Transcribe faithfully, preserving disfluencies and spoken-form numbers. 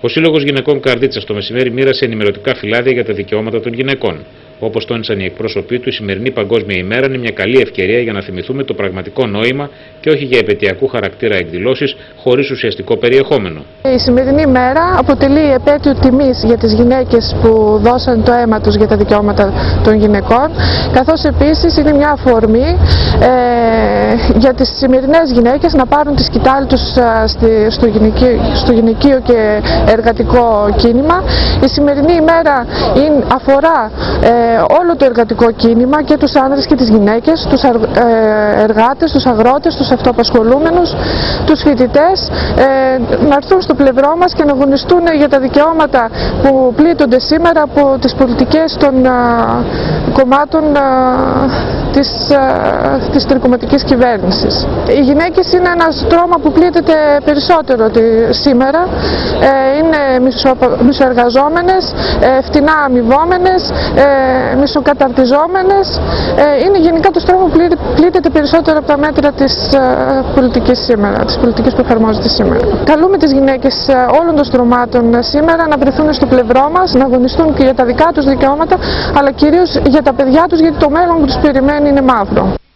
Ο Σύλλογος Γυναικών Καρδίτσας το μεσημέρι μοίρασε ενημερωτικά φυλάδια για τα δικαιώματα των γυναικών. Όπως τόνισαν οι εκπρόσωποι του, η σημερινή Παγκόσμια ημέρα είναι μια καλή ευκαιρία για να θυμηθούμε το πραγματικό νόημα και όχι για επαιτειακού χαρακτήρα εκδηλώσεις χωρίς ουσιαστικό περιεχόμενο. Η σημερινή ημέρα αποτελεί επέτειο τιμής για τις γυναίκες που δώσαν το αίμα τους για τα δικαιώματα των γυναικών, καθώς επίσης είναι μια αφορμή ε, για τις σημερινές γυναίκες να πάρουν τη σκητάλη τους στη, στο, γυναικείο, στο γυναικείο και εργατικό κίνημα. Η σημερινή ημέρα είναι, αφορά ε, όλο το εργατικό κίνημα, και τους άνδρες και τις γυναίκες, τους εργάτες, τους αγρότες, τους αυτοαπασχολούμενους, τους φοιτητές, ε, να έρθουν στο πλευρό μας και να αγωνιστούν για τα δικαιώματα που πλήττονται σήμερα από τις πολιτικές των α, κομμάτων α, της, α, της τρικομματικής κυβέρνησης. Οι γυναίκες είναι ένα στρώμα που πλήττεται περισσότερο σήμερα. Ε, είναι μισοεργαζόμενες, ε, φτηνά αμοιβόμενες, ε, μισοκαταρτιζόμενες. Ε, είναι γενικά το στρώμα που πλήττεται περισσότερο από τα μέτρα της ε, πολιτικής σήμερα, της πολιτικής που εφαρμόζεται σήμερα. Καλούμε τις γυναίκες όλων των στρωμάτων σήμερα να βρεθούν στο πλευρό μας, να αγωνιστούν και για τα δικά τους δικαιώματα, αλλά κυρίως για τα παιδιά τους, γιατί το μέλλον που τους περιμένει είναι μαύρο.